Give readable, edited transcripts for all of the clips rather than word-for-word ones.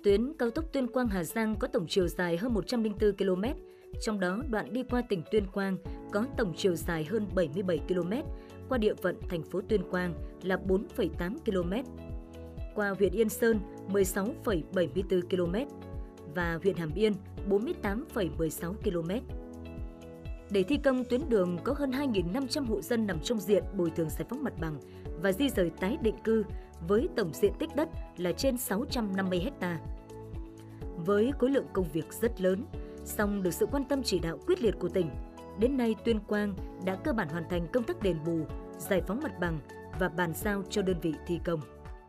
Tuyến cao tốc Tuyên Quang - Hà Giang có tổng chiều dài hơn 104 km, trong đó đoạn đi qua tỉnh Tuyên Quang có tổng chiều dài hơn 77 km, qua địa phận thành phố Tuyên Quang là 4,8 km, qua huyện Yên Sơn 16,74 km và huyện Hàm Yên 48,16 km. Để thi công tuyến đường có hơn 2.500 hộ dân nằm trong diện bồi thường giải phóng mặt bằng và di rời tái định cư với tổng diện tích đất là trên 650 ha. Với khối lượng công việc rất lớn, song được sự quan tâm chỉ đạo quyết liệt của tỉnh, đến nay Tuyên Quang đã cơ bản hoàn thành công tác đền bù, giải phóng mặt bằng và bàn giao cho đơn vị thi công.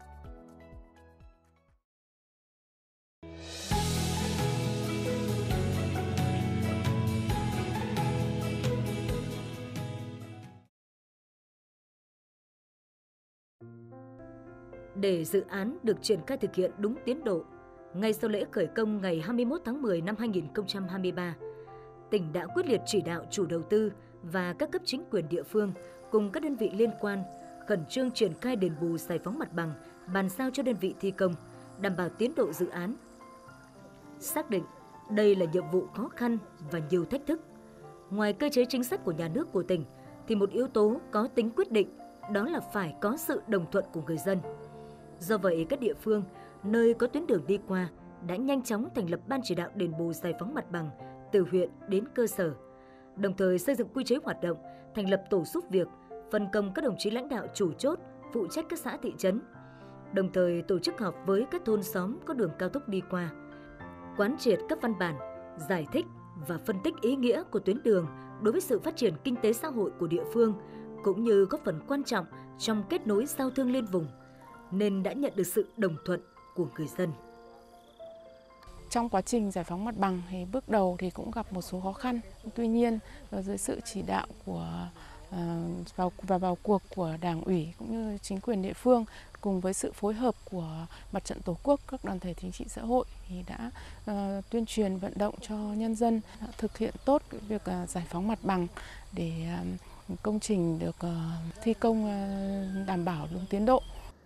Để dự án được triển khai thực hiện đúng tiến độ, ngay sau lễ khởi công ngày 21 tháng 10 năm 2023, tỉnh đã quyết liệt chỉ đạo chủ đầu tư và các cấp chính quyền địa phương cùng các đơn vị liên quan khẩn trương triển khai đền bù giải phóng mặt bằng, bàn giao cho đơn vị thi công, đảm bảo tiến độ dự án. Xác định đây là nhiệm vụ khó khăn và nhiều thách thức. Ngoài cơ chế chính sách của nhà nước của tỉnh, thì một yếu tố có tính quyết định đó là phải có sự đồng thuận của người dân. Do vậy, các địa phương nơi có tuyến đường đi qua đã nhanh chóng thành lập ban chỉ đạo đền bù giải phóng mặt bằng từ huyện đến cơ sở, đồng thời xây dựng quy chế hoạt động, thành lập tổ giúp việc, phân công các đồng chí lãnh đạo chủ chốt phụ trách các xã thị trấn, đồng thời tổ chức họp với các thôn xóm có đường cao tốc đi qua, quán triệt các văn bản, giải thích và phân tích ý nghĩa của tuyến đường đối với sự phát triển kinh tế xã hội của địa phương, cũng như góp phần quan trọng trong kết nối giao thương liên vùng, nên đã nhận được sự đồng thuận của người dân. Trong quá trình giải phóng mặt bằng thì bước đầu thì cũng gặp một số khó khăn. Tuy nhiên, dưới sự chỉ đạo vào cuộc của Đảng ủy cũng như chính quyền địa phương cùng với sự phối hợp của Mặt trận Tổ quốc, các đoàn thể chính trị xã hội thì đã tuyên truyền vận động cho nhân dân thực hiện tốt việc giải phóng mặt bằng để công trình được thi công đảm bảo đúng tiến độ.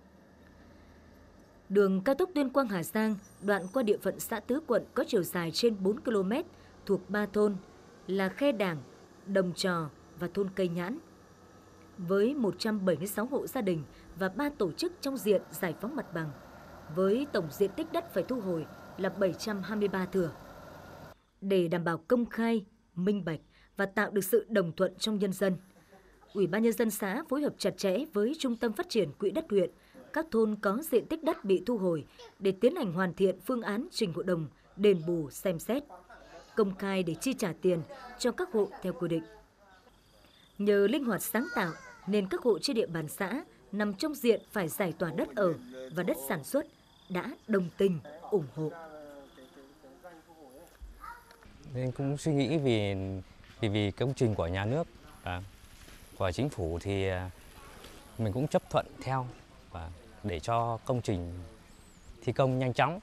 Đường cao tốc Tuyên Quang - Hà Giang đoạn qua địa phận xã Tứ Quận có chiều dài trên 4 km thuộc 3 thôn là Khe Đảng, Đồng Trò và thôn Cây Nhãn. Với 176 hộ gia đình và 3 tổ chức trong diện giải phóng mặt bằng, với tổng diện tích đất phải thu hồi là 723 thửa. Để đảm bảo công khai, minh bạch và tạo được sự đồng thuận trong nhân dân, Ủy ban nhân dân xã phối hợp chặt chẽ với Trung tâm Phát triển Quỹ đất huyện, các thôn có diện tích đất bị thu hồi để tiến hành hoàn thiện phương án trình hội đồng đền bù xem xét, công khai để chi trả tiền cho các hộ theo quy định. Nhờ linh hoạt sáng tạo nên các hộ trên địa bàn xã nằm trong diện phải giải tỏa đất ở và đất sản xuất đã đồng tình ủng hộ. Nên cũng suy nghĩ vì công trình của nhà nước và của chính phủ thì mình cũng chấp thuận theo và để cho công trình thi công nhanh chóng.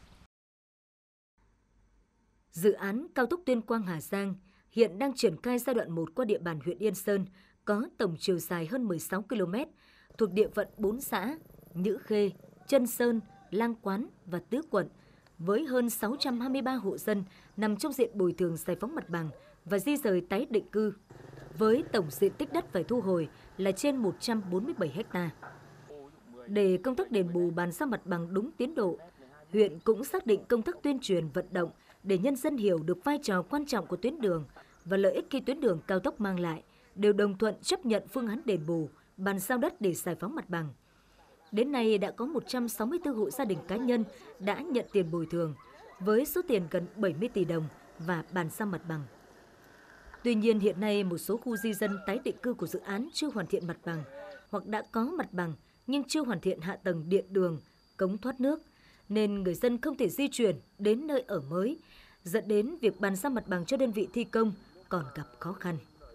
Dự án cao tốc Tuyên Quang - Hà Giang hiện đang triển khai giai đoạn 1 qua địa bàn huyện Yên Sơn, có tổng chiều dài hơn 16 km, thuộc địa phận 4 xã Nhữ Khê, Trân Sơn, Lang Quán và Tứ Quận, với hơn 623 hộ dân nằm trong diện bồi thường giải phóng mặt bằng và di rời tái định cư, với tổng diện tích đất phải thu hồi là trên 147 ha. Để công tác đền bù bàn giao mặt bằng đúng tiến độ, huyện cũng xác định công tác tuyên truyền vận động để nhân dân hiểu được vai trò quan trọng của tuyến đường và lợi ích khi tuyến đường cao tốc mang lại, đều đồng thuận chấp nhận phương án đền bù, bàn giao đất để giải phóng mặt bằng. Đến nay đã có 164 hộ gia đình cá nhân đã nhận tiền bồi thường với số tiền gần 70 tỷ đồng và bàn giao mặt bằng. Tuy nhiên hiện nay một số khu di dân tái định cư của dự án chưa hoàn thiện mặt bằng hoặc đã có mặt bằng nhưng chưa hoàn thiện hạ tầng điện đường, cống thoát nước, nên người dân không thể di chuyển đến nơi ở mới, dẫn đến việc bàn giao mặt bằng cho đơn vị thi công còn gặp khó khăn.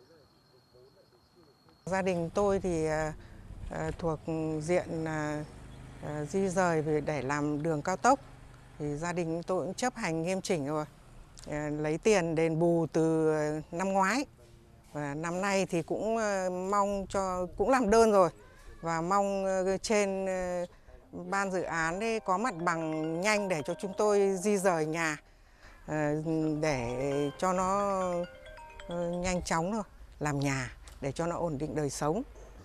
Gia đình tôi thì thuộc diện di rời để làm đường cao tốc, thì gia đình tôi cũng chấp hành nghiêm chỉnh rồi, lấy tiền đền bù từ năm ngoái và năm nay thì cũng mong cũng làm đơn rồi và mong trên ban dự án ấy có mặt bằng nhanh để cho chúng tôi di rời nhà để cho nó nhanh chóng thôi, làm nhà để cho nó ổn định đời sống.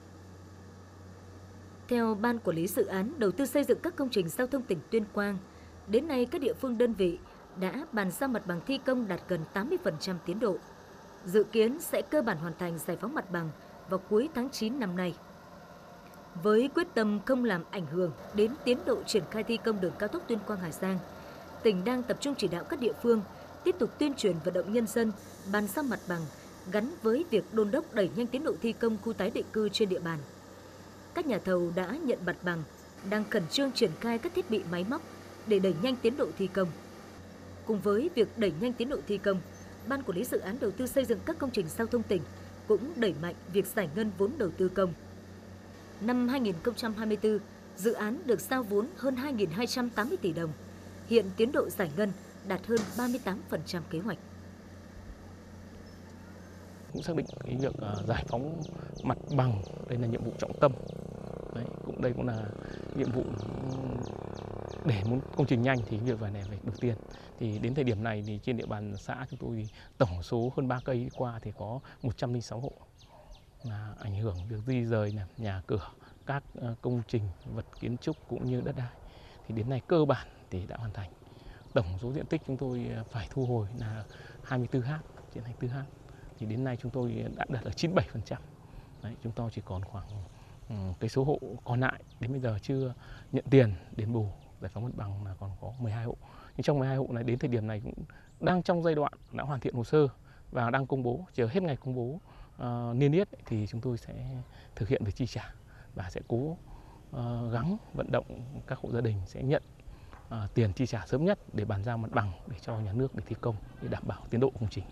Theo Ban Quản lý Dự án Đầu tư xây dựng các công trình giao thông tỉnh Tuyên Quang, đến nay các địa phương đơn vị đã bàn giao mặt bằng thi công đạt gần 80% tiến độ. Dự kiến sẽ cơ bản hoàn thành giải phóng mặt bằng vào cuối tháng 9 năm nay. Với quyết tâm không làm ảnh hưởng đến tiến độ triển khai thi công đường cao tốc Tuyên Quang - Hà Giang, tỉnh đang tập trung chỉ đạo các địa phương tiếp tục tuyên truyền vận động nhân dân bàn giao mặt bằng gắn với việc đôn đốc đẩy nhanh tiến độ thi công khu tái định cư trên địa bàn. Các nhà thầu đã nhận mặt bằng, đang khẩn trương triển khai các thiết bị máy móc để đẩy nhanh tiến độ thi công. Cùng với việc đẩy nhanh tiến độ thi công, Ban Quản lý Dự án Đầu tư xây dựng các công trình giao thông tỉnh cũng đẩy mạnh việc giải ngân vốn đầu tư công. Năm 2024, dự án được giao vốn hơn 2.280 tỷ đồng. Hiện tiến độ giải ngân đạt hơn 38% kế hoạch. Cũng xác định cái việc giải phóng mặt bằng đây là nhiệm vụ trọng tâm. Đây cũng là nhiệm vụ để muốn công trình nhanh thì việc này phải đầu tiên. Thì đến thời điểm này thì trên địa bàn xã chúng tôi thì tổng số hơn 3 cây đi qua thì có 106 hộ là ảnh hưởng việc di rời nhà cửa, các công trình vật kiến trúc cũng như đất đai. Thì đến nay cơ bản thì đã hoàn thành. Tổng số diện tích chúng tôi phải thu hồi là 24 ha, trên 24 ha. Thì đến nay chúng tôi đã đạt ở 97%. Đấy, chúng tôi chỉ còn khoảng cái số hộ còn lại đến bây giờ chưa nhận tiền đền bù giải phóng mặt bằng là còn có 12 hộ. Nhưng trong 12 hộ này đến thời điểm này cũng đang trong giai đoạn đã hoàn thiện hồ sơ và đang công bố, chờ hết ngày công bố niêm yết thì chúng tôi sẽ thực hiện việc chi trả và sẽ cố gắng vận động các hộ gia đình sẽ nhận tiền chi trả sớm nhất để bàn giao mặt bằng để cho nhà nước để thi công để đảm bảo tiến độ công trình.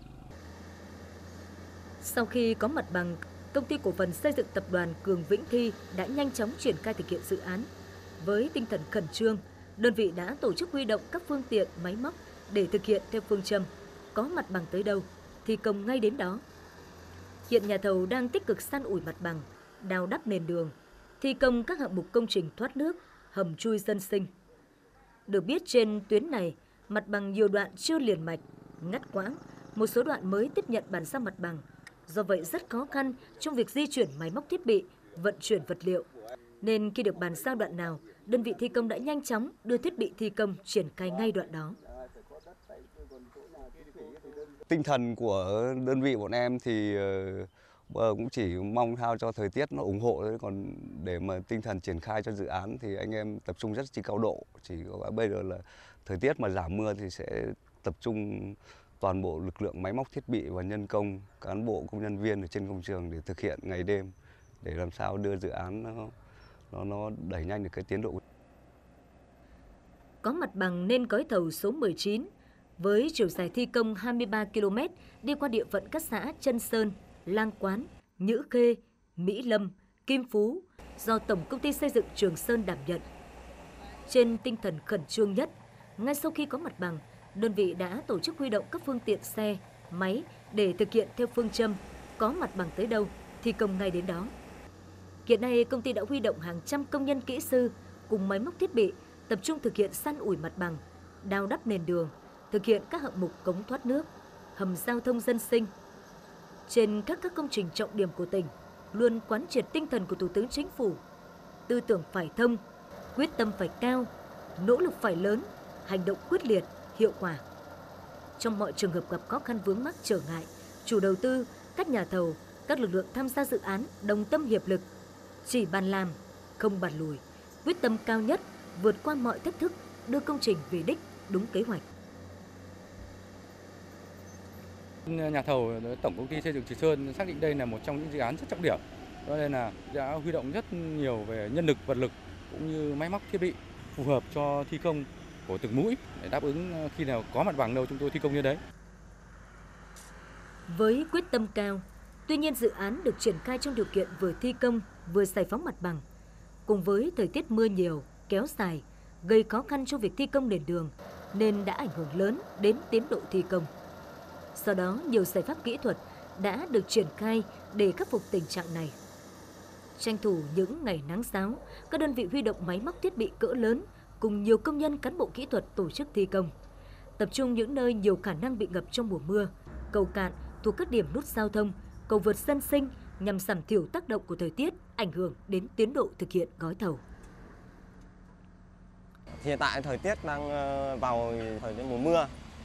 Sau khi có mặt bằng, Công ty Cổ phần Xây dựng Tập đoàn Cường Vĩnh Thi đã nhanh chóng triển khai thực hiện dự án. Với tinh thần khẩn trương, đơn vị đã tổ chức huy động các phương tiện, máy móc để thực hiện theo phương châm có mặt bằng tới đâu, thi công ngay đến đó. Hiện nhà thầu đang tích cực san ủi mặt bằng, đào đắp nền đường, thi công các hạng mục công trình thoát nước, hầm chui dân sinh. Được biết trên tuyến này, mặt bằng nhiều đoạn chưa liền mạch, ngắt quãng, một số đoạn mới tiếp nhận bàn giao mặt bằng. Do vậy rất khó khăn trong việc di chuyển máy móc thiết bị, vận chuyển vật liệu. Nên khi được bàn giao đoạn nào, đơn vị thi công đã nhanh chóng đưa thiết bị thi công triển khai ngay đoạn đó. Tinh thần của đơn vị bọn em thì cũng chỉ mong sao cho thời tiết nó ủng hộ thôi, còn để mà tinh thần triển khai cho dự án thì anh em tập trung rất chi cao độ. Chỉ có bây giờ là thời tiết mà giảm mưa thì sẽ tập trung toàn bộ lực lượng máy móc thiết bị và nhân công, cán bộ công nhân viên ở trên công trường để thực hiện ngày đêm để làm sao đưa dự án nó đẩy nhanh được cái tiến độ. Có mặt bằng nên gói thầu số 19 với chiều dài thi công 23 km đi qua địa phận các xã Trân Sơn, Lang Quán, Nhữ Khê, Mỹ Lâm, Kim Phú do Tổng Công ty Xây dựng Trường Sơn đảm nhận. Trên tinh thần khẩn trương nhất, ngay sau khi có mặt bằng, đơn vị đã tổ chức huy động các phương tiện xe, máy để thực hiện theo phương châm có mặt bằng tới đâu, thi công ngay đến đó. Hiện nay, công ty đã huy động hàng trăm công nhân kỹ sư cùng máy móc thiết bị tập trung thực hiện san ủi mặt bằng, đào đắp nền đường, thực hiện các hạng mục cống thoát nước, hầm giao thông dân sinh. Trên các công trình trọng điểm của tỉnh, luôn quán triệt tinh thần của Thủ tướng Chính phủ, tư tưởng phải thông, quyết tâm phải cao, nỗ lực phải lớn, hành động quyết liệt, hiệu quả. Trong mọi trường hợp gặp khó khăn vướng mắc trở ngại, chủ đầu tư, các nhà thầu, các lực lượng tham gia dự án đồng tâm hiệp lực, chỉ bàn làm, không bàn lùi, quyết tâm cao nhất, vượt qua mọi thách thức, đưa công trình về đích đúng kế hoạch. Nhà thầu Tổng Công ty Xây dựng Trường Sơn xác định đây là một trong những dự án rất trọng điểm, cho nên là đã huy động rất nhiều về nhân lực, vật lực cũng như máy móc thiết bị phù hợp cho thi công của từng mũi để đáp ứng khi nào có mặt bằng đâu chúng tôi thi công như đấy. Với quyết tâm cao, tuy nhiên dự án được triển khai trong điều kiện vừa thi công vừa giải phóng mặt bằng, cùng với thời tiết mưa nhiều, kéo dài, gây khó khăn cho việc thi công nền đường nên đã ảnh hưởng lớn đến tiến độ thi công. Do đó, nhiều giải pháp kỹ thuật đã được triển khai để khắc phục tình trạng này. Tranh thủ những ngày nắng ráo, các đơn vị huy động máy móc thiết bị cỡ lớn cùng nhiều công nhân cán bộ kỹ thuật tổ chức thi công. Tập trung những nơi nhiều khả năng bị ngập trong mùa mưa, cầu cạn thuộc các điểm nút giao thông, cầu vượt dân sinh nhằm giảm thiểu tác động của thời tiết ảnh hưởng đến tiến độ thực hiện gói thầu. Hiện tại thời tiết đang vào thời tiết mùa mưa.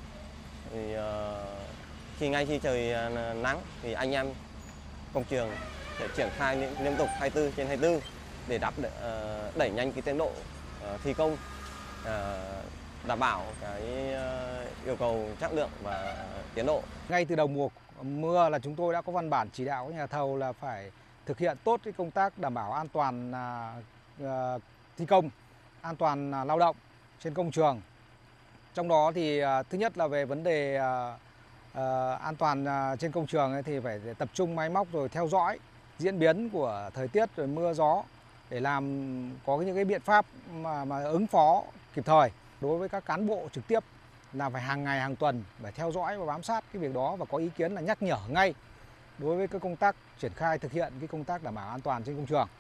Ngay khi trời nắng thì anh em công trường sẽ triển khai liên tục 24/24 để đẩy nhanh cái tiến độ thi công, đảm bảo cái yêu cầu chất lượng và tiến độ. Ngay từ đầu mùa mưa là chúng tôi đã có văn bản chỉ đạo các nhà thầu là phải thực hiện tốt cái công tác đảm bảo an toàn thi công, an toàn lao động trên công trường. Trong đó thì thứ nhất là về vấn đề an toàn trên công trường ấy, thì phải tập trung máy móc rồi theo dõi diễn biến của thời tiết rồi mưa gió để làm có những cái biện pháp mà ứng phó kịp thời. Đối với các cán bộ trực tiếp là phải hàng ngày hàng tuần phải theo dõi và bám sát cái việc đó và có ý kiến là nhắc nhở ngay đối với cái công tác triển khai thực hiện cái công tác đảm bảo an toàn trên công trường.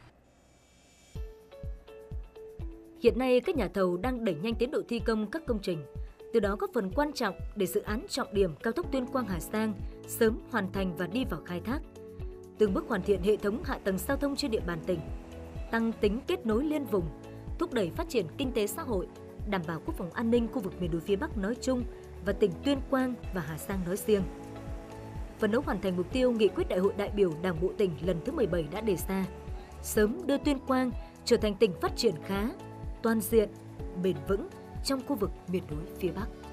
Hiện nay các nhà thầu đang đẩy nhanh tiến độ thi công các công trình, từ đó góp phần quan trọng để dự án trọng điểm cao tốc Tuyên Quang - Hà Giang sớm hoàn thành và đi vào khai thác. Từng bước hoàn thiện hệ thống hạ tầng giao thông trên địa bàn tỉnh, tăng tính kết nối liên vùng, thúc đẩy phát triển kinh tế xã hội, đảm bảo quốc phòng an ninh khu vực miền núi phía Bắc nói chung và tỉnh Tuyên Quang và Hà Giang nói riêng. Phấn đấu hoàn thành mục tiêu nghị quyết Đại hội đại biểu Đảng bộ tỉnh lần thứ 17 đã đề ra, sớm đưa Tuyên Quang trở thành tỉnh phát triển khá, toàn diện, bền vững trong khu vực miền núi phía Bắc.